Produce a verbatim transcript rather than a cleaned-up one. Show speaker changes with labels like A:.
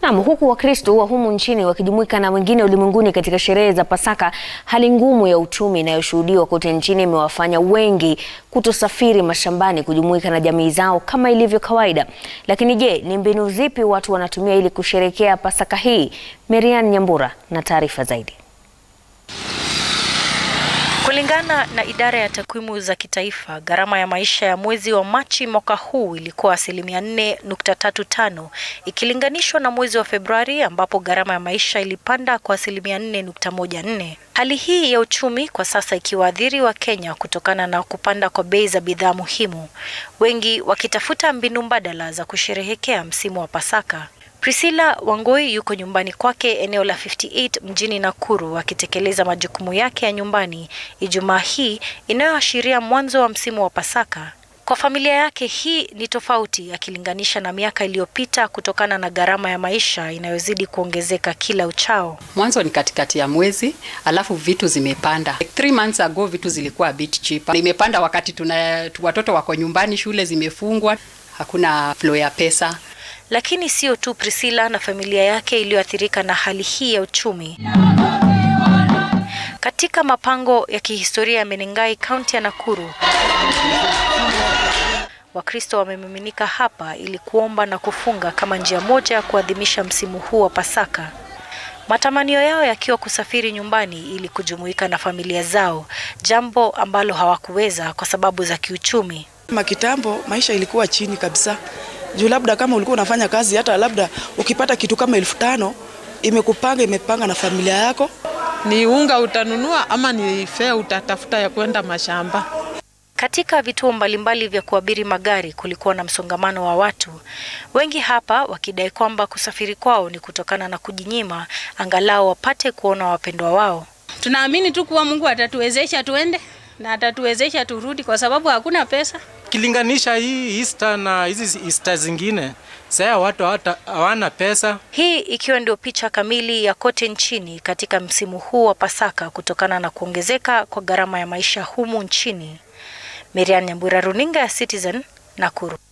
A: Naam, huku wakristo wa humu nchini wakijumuika na wengine ulimwenguni katika sherehe za pasaka, hali ngumu ya uchumi inayoshuhudiwa kote nchini imewafanya wengi kutosafiri mashambani kujumuika na jamii zao kama ilivyo kawaida. Lakini je, ni mbinu zipi watu wanatumia ili kusherehekea pasaka hii? Merian Nyambura na taarifa zaidi.
B: Kulingana na idara ya takwimu za kitaifa, gharama ya maisha ya mwezi wa Machi mwaka huu ilikuwa asilimia nne nukta tatu tano ikilinganishwa na mwezi wa Februari ambapo gharama ya maisha ilipanda kwa asilimia nne nukta moja nne. Hali hii ya uchumi kwa sasa ikiwaathiri wakenya kutokana na kupanda kwa bei za bidhaa muhimu, wengi wakitafuta mbinu mbadala za kusherehekea msimu wa pasaka. Priscilla Wangoi yuko nyumbani kwake eneo la fifty-eight mjini Nakuru akitekeleza majukumu yake ya nyumbani Ijumaa hii inayoashiria mwanzo wa msimu wa pasaka. Kwa familia yake hii ni tofauti akilinganisha na miaka iliyopita kutokana na gharama ya maisha inayozidi kuongezeka kila uchao.
C: Mwanzo ni katikati ya mwezi, alafu vitu zimepanda. Like three months ago vitu zilikuwa a bit cheaper. Imepanda wakati tuna watoto wako nyumbani, shule zimefungwa, hakuna flow ya pesa.
B: Lakini sio tu Priscilla na familia yake iliyoathirika na hali hii ya uchumi. Katika mapango ya kihistoria ya Menengai, kaunti ya Nakuru, wakristo wamemiminika hapa ili kuomba na kufunga kama njia moja ya kuadhimisha msimu huu wa pasaka. Matamanio yao yakiwa kusafiri nyumbani ili kujumuika na familia zao, jambo ambalo hawakuweza kwa sababu za kiuchumi.
D: Makitambo maisha ilikuwa chini kabisa. Juu labda kama ulikuwa unafanya kazi, hata labda ukipata kitu kama elfu tano imekupanga imepanga na familia yako.
E: Ni unga utanunua ama ni fare utatafuta ya kwenda mashamba.
B: Katika vituo mbalimbali vya kuabiri magari kulikuwa na msongamano wa watu, wengi hapa wakidai kwamba kusafiri kwao ni kutokana na kujinyima angalau wapate kuona wapendwa wao.
F: Tunaamini tu kuwa Mungu atatuwezesha tuende na atatuwezesha turudi kwa sababu hakuna pesa.
G: Kilinganisha hii Easter na hizi Easter zingine, sasa watu hata hawana pesa.
B: Hii ikiwa ndio picha kamili ya kote nchini katika msimu huu wa pasaka kutokana na kuongezeka kwa gharama ya maisha humu nchini. Merian Nyambura, runinga ya Citizen, Nakuru.